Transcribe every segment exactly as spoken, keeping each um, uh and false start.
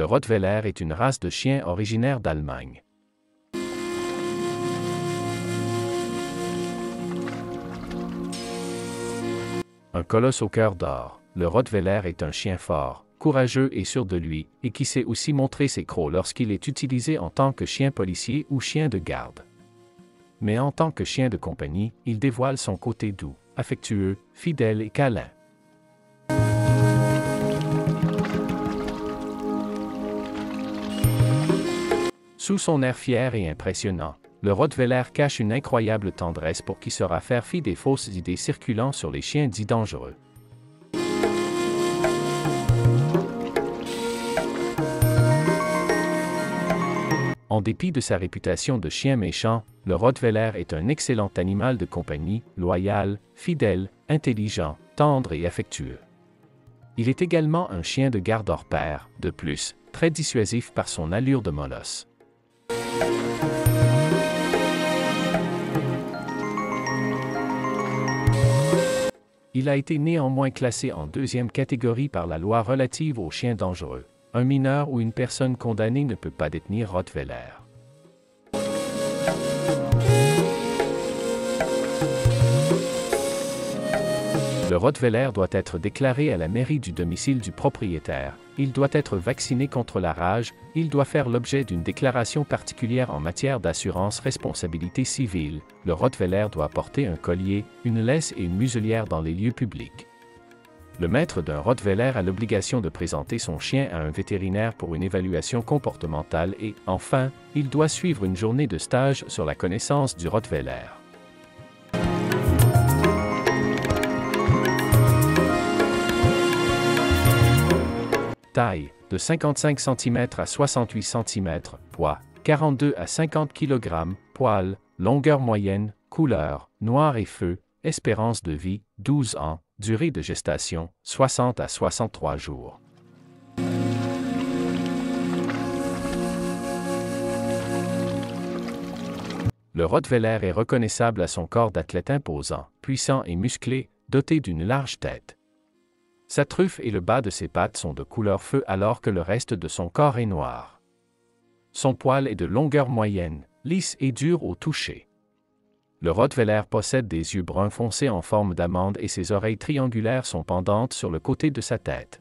Le Rottweiler est une race de chien originaire d'Allemagne. Un colosse au cœur d'or, le Rottweiler est un chien fort, courageux et sûr de lui, et qui sait aussi montrer ses crocs lorsqu'il est utilisé en tant que chien policier ou chien de garde. Mais en tant que chien de compagnie, il dévoile son côté doux, affectueux, fidèle et câlin. Sous son air fier et impressionnant, le Rottweiler cache une incroyable tendresse pour qui saura faire fi des fausses idées circulant sur les chiens dits dangereux. En dépit de sa réputation de chien méchant, le Rottweiler est un excellent animal de compagnie, loyal, fidèle, intelligent, tendre et affectueux. Il est également un chien de garde hors pair, de plus, très dissuasif par son allure de molosse. Il a été néanmoins classé en deuxième catégorie par la loi relative aux chiens dangereux. Un mineur ou une personne condamnée ne peut pas détenir Rottweiler. Le Rottweiler doit être déclaré à la mairie du domicile du propriétaire, il doit être vacciné contre la rage, il doit faire l'objet d'une déclaration particulière en matière d'assurance responsabilité civile, le Rottweiler doit porter un collier, une laisse et une muselière dans les lieux publics. Le maître d'un Rottweiler a l'obligation de présenter son chien à un vétérinaire pour une évaluation comportementale et, enfin, il doit suivre une journée de stage sur la connaissance du Rottweiler. Taille, de cinquante-cinq centimètres à soixante-huit centimètres, poids, quarante-deux à cinquante kilogrammes, poil, longueur moyenne, couleur, noir et feu, espérance de vie, douze ans, durée de gestation, soixante à soixante-trois jours. Le Rottweiler est reconnaissable à son corps d'athlète imposant, puissant et musclé, doté d'une large tête. Sa truffe et le bas de ses pattes sont de couleur feu alors que le reste de son corps est noir. Son poil est de longueur moyenne, lisse et dur au toucher. Le Rottweiler possède des yeux bruns foncés en forme d'amande et ses oreilles triangulaires sont pendantes sur le côté de sa tête.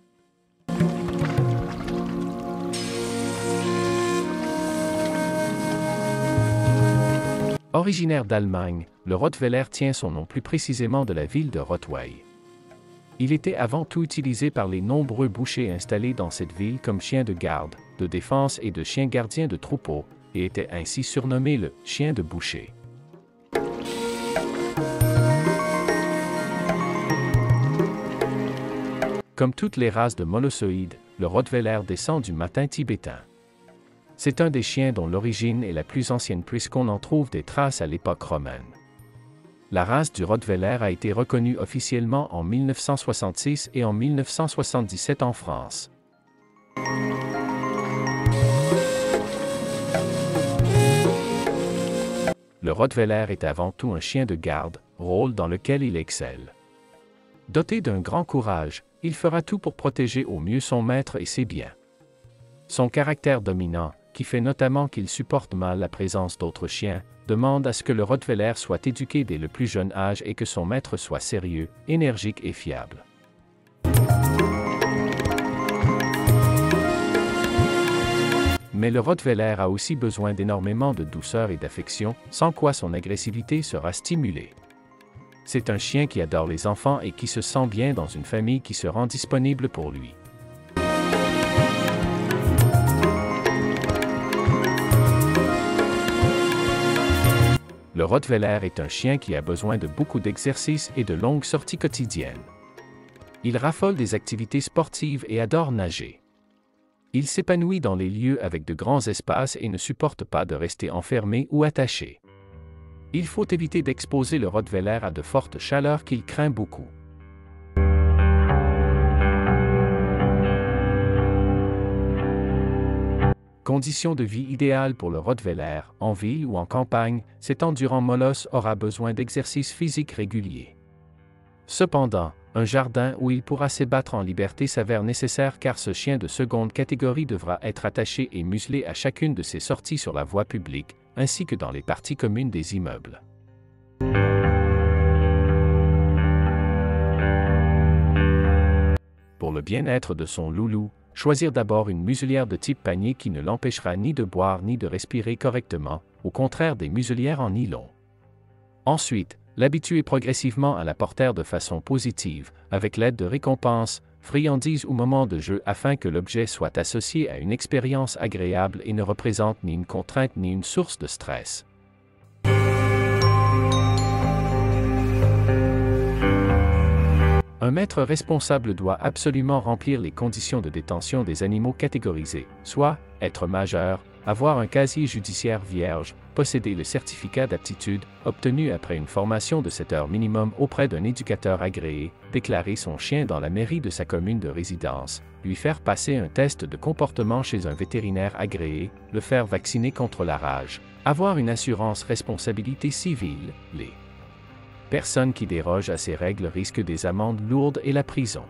Originaire d'Allemagne, le Rottweiler tient son nom plus précisément de la ville de Rottweil. Il était avant tout utilisé par les nombreux bouchers installés dans cette ville comme chien de garde, de défense et de chien gardien de troupeau, et était ainsi surnommé le « chien de boucher ». Comme toutes les races de molossoïdes, le Rottweiler descend du matin tibétain. C'est un des chiens dont l'origine est la plus ancienne puisqu'on en trouve des traces à l'époque romaine. La race du Rottweiler a été reconnue officiellement en mille neuf cent soixante-six et en mille neuf cent soixante-dix-sept en France. Le Rottweiler est avant tout un chien de garde, rôle dans lequel il excelle. Doté d'un grand courage, il fera tout pour protéger au mieux son maître et ses biens. Son caractère dominant, qui fait notamment qu'il supporte mal la présence d'autres chiens, demande à ce que le Rottweiler soit éduqué dès le plus jeune âge et que son maître soit sérieux, énergique et fiable. Mais le Rottweiler a aussi besoin d'énormément de douceur et d'affection, sans quoi son agressivité sera stimulée. C'est un chien qui adore les enfants et qui se sent bien dans une famille qui se rend disponible pour lui. Le Rottweiler est un chien qui a besoin de beaucoup d'exercice et de longues sorties quotidiennes. Il raffole des activités sportives et adore nager. Il s'épanouit dans les lieux avec de grands espaces et ne supporte pas de rester enfermé ou attaché. Il faut éviter d'exposer le Rottweiler à de fortes chaleurs qu'il craint beaucoup. Conditions de vie idéales pour le Rottweiler, en ville ou en campagne, cet endurant molosse aura besoin d'exercices physiques réguliers. Cependant, Un jardin où il pourra s'ébattre en liberté s'avère nécessaire car ce chien de seconde catégorie devra être attaché et muselé à chacune de ses sorties sur la voie publique, ainsi que dans les parties communes des immeubles. Pour le bien-être de son loulou, choisir d'abord une muselière de type panier qui ne l'empêchera ni de boire ni de respirer correctement, au contraire des muselières en nylon. Ensuite, l'habituer progressivement à la porter de façon positive, avec l'aide de récompenses, friandises ou moments de jeu afin que l'objet soit associé à une expérience agréable et ne représente ni une contrainte ni une source de stress. Un maître responsable doit absolument remplir les conditions de détention des animaux catégorisés, soit être majeur, avoir un casier judiciaire vierge, posséder le certificat d'aptitude, obtenu après une formation de sept heures minimum auprès d'un éducateur agréé, déclarer son chien dans la mairie de sa commune de résidence, lui faire passer un test de comportement chez un vétérinaire agréé, le faire vacciner contre la rage, avoir une assurance responsabilité civile, les personnes qui dérogent à ces règles risquent des amendes lourdes et la prison.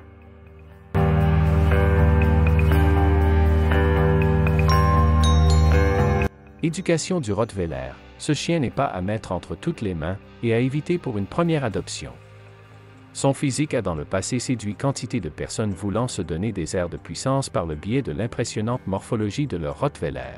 Éducation du Rottweiler. Ce chien n'est pas à mettre entre toutes les mains et à éviter pour une première adoption. Son physique a dans le passé séduit quantité de personnes voulant se donner des airs de puissance par le biais de l'impressionnante morphologie de leur Rottweiler.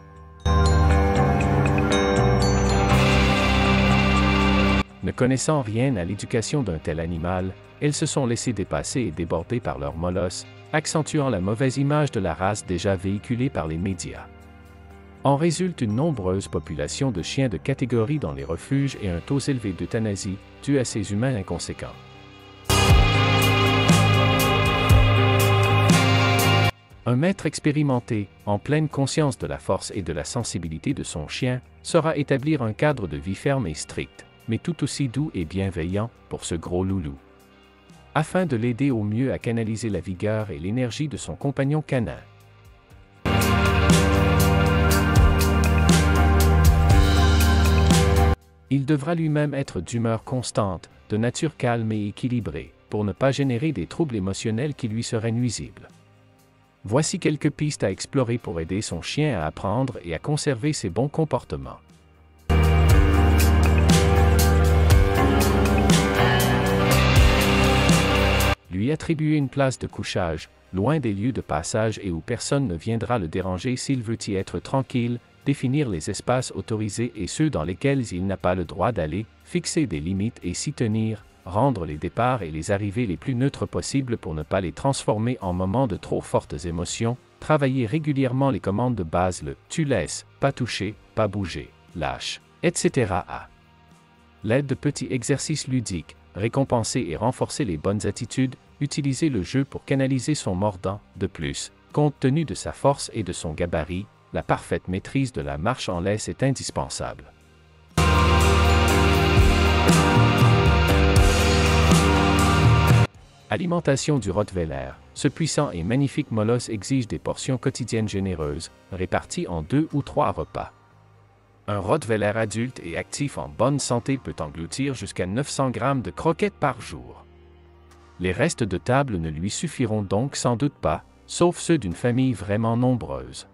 Ne connaissant rien à l'éducation d'un tel animal, elles se sont laissées dépasser et déborder par leur molosse, accentuant la mauvaise image de la race déjà véhiculée par les médias. En résulte une nombreuse population de chiens de catégorie dans les refuges et un taux élevé d'euthanasie, dû à ces humains inconséquents. Un maître expérimenté, en pleine conscience de la force et de la sensibilité de son chien, saura établir un cadre de vie ferme et strict, mais tout aussi doux et bienveillant pour ce gros loulou, afin de l'aider au mieux à canaliser la vigueur et l'énergie de son compagnon canin. Il devra lui-même être d'humeur constante, de nature calme et équilibrée, pour ne pas générer des troubles émotionnels qui lui seraient nuisibles. Voici quelques pistes à explorer pour aider son chien à apprendre et à conserver ses bons comportements. Lui attribuer une place de couchage, loin des lieux de passage et où personne ne viendra le déranger s'il veut y être tranquille, définir les espaces autorisés et ceux dans lesquels il n'a pas le droit d'aller, fixer des limites et s'y tenir, rendre les départs et les arrivées les plus neutres possibles pour ne pas les transformer en moments de trop fortes émotions, travailler régulièrement les commandes de base le « tu laisses »,« pas toucher »,« pas bouger »,« lâche », et cetera à l'aide de petits exercices ludiques, récompenser et renforcer les bonnes attitudes, utiliser le jeu pour canaliser son mordant. De plus, compte tenu de sa force et de son gabarit, la parfaite maîtrise de la marche en laisse est indispensable. Alimentation du Rottweiler. Ce puissant et magnifique molosse exige des portions quotidiennes généreuses, réparties en deux ou trois repas. Un Rottweiler adulte et actif en bonne santé peut engloutir jusqu'à neuf cents grammes de croquettes par jour. Les restes de table ne lui suffiront donc sans doute pas, sauf ceux d'une famille vraiment nombreuse.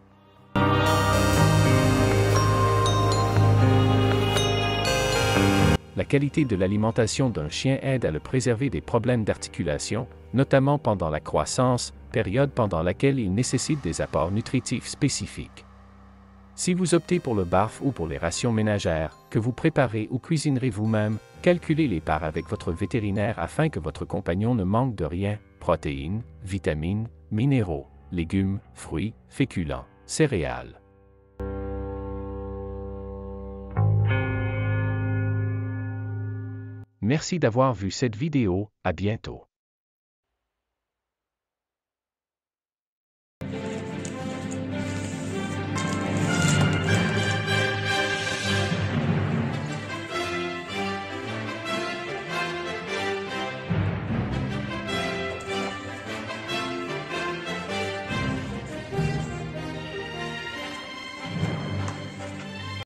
La qualité de l'alimentation d'un chien aide à le préserver des problèmes d'articulation, notamment pendant la croissance, période pendant laquelle il nécessite des apports nutritifs spécifiques. Si vous optez pour le barf ou pour les rations ménagères, que vous préparez ou cuisinerez vous-même, calculez les parts avec votre vétérinaire afin que votre compagnon ne manque de rien, protéines, vitamines, minéraux, légumes, fruits, féculents, céréales. Merci d'avoir vu cette vidéo, à bientôt.